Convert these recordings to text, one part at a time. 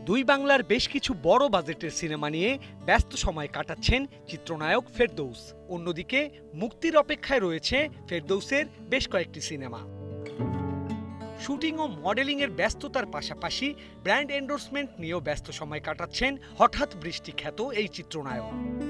দুই বাংলার বেশ কিছু বড় বাজেটের সিনেমা নিয়ে ব্যস্ত সময় কাটাচ্ছেন চিত্রনায়ক ফেরদৌস। অন্যদিকে মুক্তির অপেক্ষায় রয়েছে ফেরদৌসের বেশ কয়েকটি সিনেমা। শুটিং ও মডেলিং এর ব্যস্ততার পাশাপাশি ব্র্যান্ড এন্ডোর্সমেন্ট নিয়েও ব্যস্ত সময় কাটাচ্ছেন হঠাৎ বৃষ্টি খ্যাত এই চিত্রনায়ক।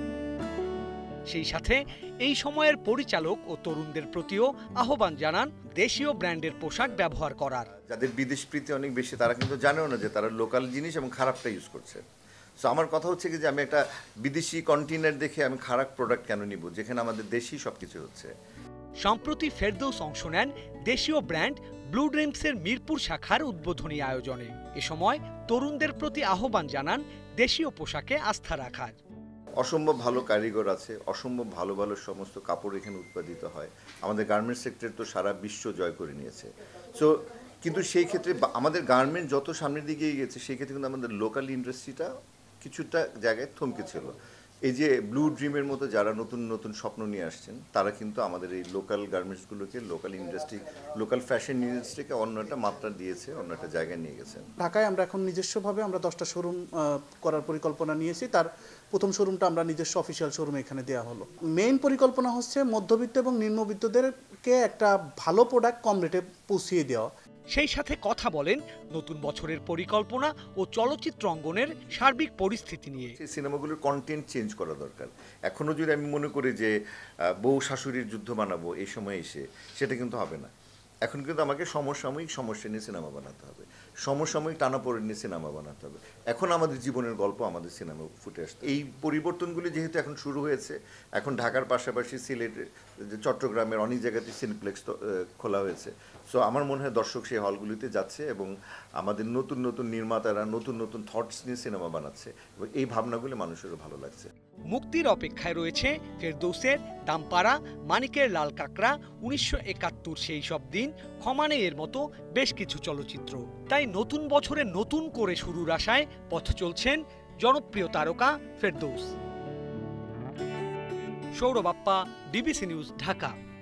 সেই সাথে এই সময়ের পরিচালক ও তরুণদের প্রতিও আহ্বান জানান দেশীয় ব্র্যান্ডের পোশাক ব্যবহার করার। যাদের বিদেশ প্রীতি অনেক বেশি তারা কিন্তু জানেও না যে তারা লোকাল জিনিস এবং খারাপটা ইউজ করছে। সো আমার কথা হচ্ছে কি যে আমি একটা বিদেশি কন্টেইনার দেখে আমি খারাপ প্রোডাক্ট কেন নিব যেখানে আমাদের দেশি সবকিছু হচ্ছে। সম্প্রতি ফেরদৌস অংশ নেন দেশীয় ব্র্যান্ড ব্লু ড্রিমসের মিরপুর শাখার উদ্বোধনী আয়োজনে। এ সময় তরুণদের প্রতি আহ্বান জানান দেশীয় পোশাকে আস্থা রাখার। অসম্ভব ভালো কারিগর আছে, অসম্ভব ভালো ভালো সমস্ত কাপড় এখানে উৎপাদিত হয়। আমাদের গার্মেন্টস সেক্টর তো সারা বিশ্ব জয় করে নিয়েছে। সো কিন্তু সেই ক্ষেত্রে আমাদের গার্মেন্ট যত সামনের দিকে এগিয়ে গেছে সেই ক্ষেত্রে কিন্তু আমাদের লোকাল ইন্ডাস্ট্রিটা কিছুটা জায়গায় থমকে ছিল। এই যে ব্লু ড্রিমের মতো যারা নতুন নতুন স্বপ্ন নিয়ে আসছেন তারা কিন্তু আমাদের এই লোকাল গার্মেন্টসগুলোকে, লোকাল ইন্ডাস্ট্রি, লোকাল ফ্যাশন ইন্ডাস্ট্রিকে অন্য একটা মাত্রা দিয়েছে, অন্য একটা জায়গায় নিয়ে গেছেন। ঢাকায় আমরা এখন নিজস্বভাবে 10টা শোরুম করার পরিকল্পনা নিয়েছি। তার প্রথম শোরুমটা আমরা নিজস্ব অফিসিয়াল শোরুম এখানে দেওয়া হলো। মেইন পরিকল্পনা হচ্ছে মধ্যবিত্ত এবং নিম্নবিত্তদেরকে একটা ভালো প্রোডাক্ট কম রেটে পৌঁছিয়ে দেওয়া। সেই সাথে কথা বলেন নতুন বছরের পরিকল্পনা ও চলচ্চিত্র অঙ্গনের সার্বিক পরিস্থিতি নিয়ে। সেই সিনেমাগুলোর কন্টেন্ট চেঞ্জ করা দরকার। এখনও যদি আমি মনে করি যে বউ শাশুড়ির যুদ্ধ বানাবো এই সময় এসে, সেটা কিন্তু হবে না। এখন কিন্তু আমাকে সমসাময়িক সমস্যা নিয়ে সিনেমা বানাতে হবে, সমসাময়িক টানাপোড়েন নিয়ে সিনেমা বানাতে হবে। এখন আমাদের জীবনের গল্প আমাদের সিনেমা ফুটে আসছে। এই পরিবর্তনগুলি যেহেতু এখন শুরু হয়েছে, এখন ঢাকার পাশাপাশি সিলেট, চট্টগ্রামের অনেক জায়গাতে সিনেপ্লেক্স খোলা হয়েছে। সো আমার মনে হয় দর্শক সেই হলগুলিতে যাচ্ছে এবং আমাদের নতুন নতুন নির্মাতারা নতুন নতুন থটস নিয়ে সিনেমা বানাচ্ছে এবং এই ভাবনাগুলি মানুষেরও ভালো লাগছে। মুক্তির অপেক্ষায় রয়েছে ফেরদৌসের দামপাড়া, মানিকের লাল কাঁকড়া, 1971 সেই সব দিন, ক্ষমা নেই এর মতো বেশ কিছু চলচ্চিত্র। তাই নতুন বছরে নতুন করে শুরুর আশায় পথ চলছেন জনপ্রিয় তারকা ফেরদৌস। Sourav Bappa, DBC news, Dhaka.